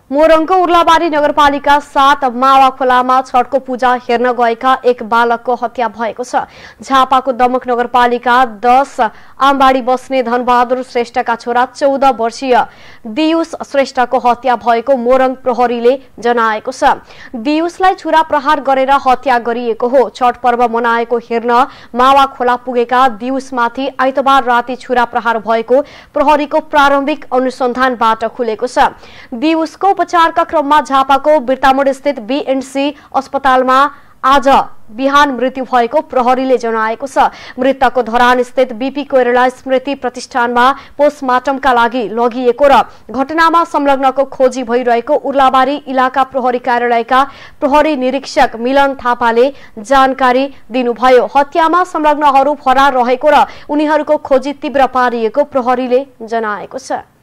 मोरङको उर्लाबारी नगरपालिका 7 मावा खोलामा छठको पूजा हेर्न गएका एक बालकको हत्या भएको छ। झापाको दमक नगरपालिका 10 आमबाडी बस्ने धनबहादुर श्रेष्ठका छोरा 14 वर्षीय दियुस श्रेष्ठको हत्या भएको मोरङ प्रहरीले जनाएको छ। दियुसलाई छुरा प्रहार गरेर हत्या गरिएको हो। छठ पर्व मनाएको हेर्न मावा खोला पुगेका दियुसमाथि आइतबार राति छुरा प्रहार भएको प्रहरीको प्रारम्भिक अनुसन्धानबाट खुलेको छ। दियुसको उपचारका क्रममा झापाको बिर्तामोड स्थित बीएनसी अस्पतालमा आज बिहान मृत्यु भएको प्रहरीले जनाएको छ। मृतकको धरान स्थित बीपी कोइराला स्मृति प्रतिष्ठानमा पोस्टमार्टमका लागि लगिएको र घटनामा संलग्नको खोजी भइरहेको उर्लाबारी इलाका प्रहरी कार्यालयका प्रहरी निरीक्षक मिलन थापाले जानकारी दिनुभयो। हत्यामा संलग्नहरू फरार रहेको र उनीहरूको खोजी तीव्र पारिएको प्रहरीले जनाएको छ।